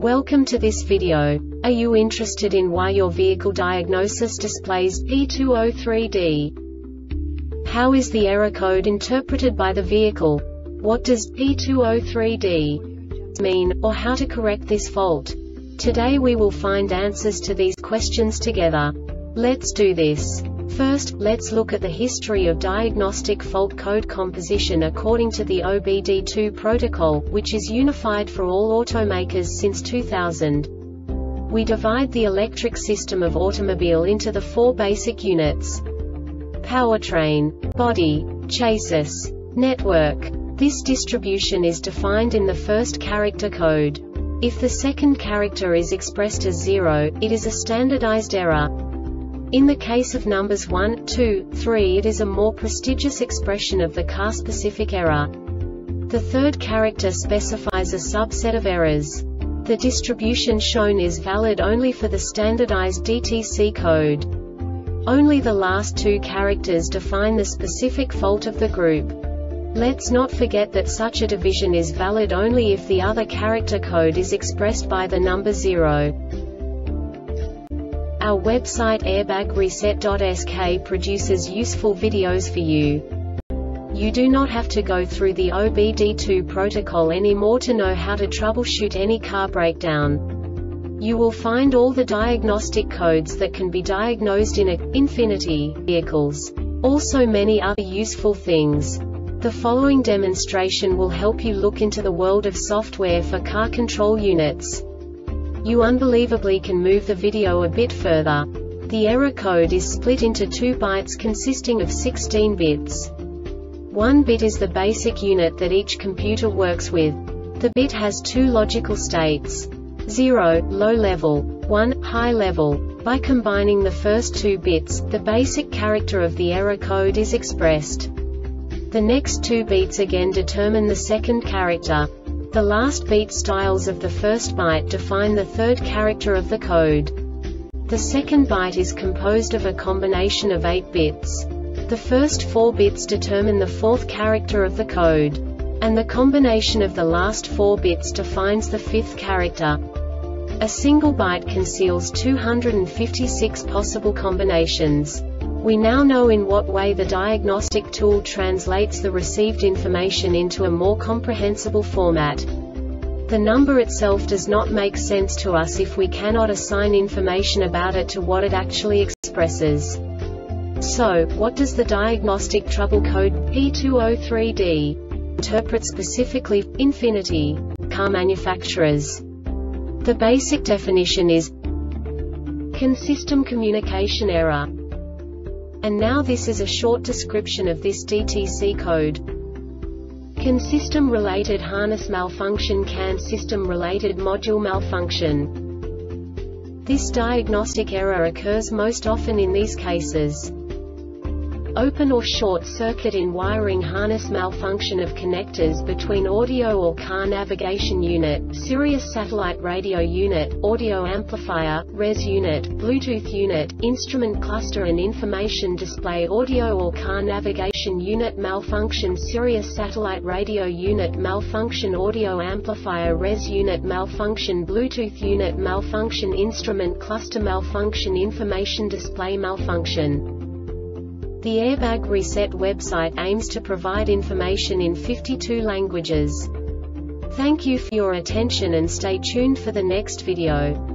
Welcome to this video. Are you interested in why your vehicle diagnosis displays P203D? How is the error code interpreted by the vehicle? What does P203D mean, or how to correct this fault? Today we will find answers to these questions together. Let's do this. First, let's look at the history of diagnostic fault code composition according to the OBD2 protocol, which is unified for all automakers since 2000. We divide the electric system of automobile into the four basic units: powertrain, body, chassis, network. This distribution is defined in the first character code. If the second character is expressed as 0, it is a standardized error. In the case of numbers 1, 2, 3, it is a more prestigious expression of the car-specific error. The third character specifies a subset of errors. The distribution shown is valid only for the standardized DTC code. Only the last two characters define the specific fault of the group. Let's not forget that such a division is valid only if the other character code is expressed by the number 0. Our website airbagreset.sk produces useful videos for you. You do not have to go through the OBD2 protocol anymore to know how to troubleshoot any car breakdown. You will find all the diagnostic codes that can be diagnosed in Infiniti vehicles. Also many other useful things. The following demonstration will help you look into the world of software for car control units. You unbelievably can move the video a bit further. The error code is split into 2 bytes consisting of 16 bits. 1 bit is the basic unit that each computer works with. The bit has 2 logical states: 0, low level, 1, high level. By combining the first 2 bits, the basic character of the error code is expressed. The next 2 beats again determine the second character. The last beat styles of the first byte define the third character of the code. The second byte is composed of a combination of 8 bits. The first 4 bits determine the fourth character of the code. And the combination of the last 4 bits defines the fifth character. A single byte conceals 256 possible combinations. We now know in what way the diagnostic tool translates the received information into a more comprehensible format. The number itself does not make sense to us if we cannot assign information about it to what it actually expresses. So, what does the diagnostic trouble code P203D interpret specifically for Infiniti car manufacturers? The basic definition is CAN-system communication error. And now this is a short description of this DTC code. CAN-system related harness malfunction, CAN-system related module malfunction. This diagnostic error occurs most often in these cases: open or short circuit in wiring, harness malfunction of connectors between audio or car navigation unit, Sirius satellite radio unit, audio amplifier, res unit, Bluetooth unit, instrument cluster and information display, audio or car navigation unit malfunction, Sirius satellite radio unit malfunction, audio amplifier, res unit malfunction, Bluetooth unit malfunction, instrument cluster malfunction, information display malfunction. The Airbag Reset website aims to provide information in 52 languages. Thank you for your attention and stay tuned for the next video.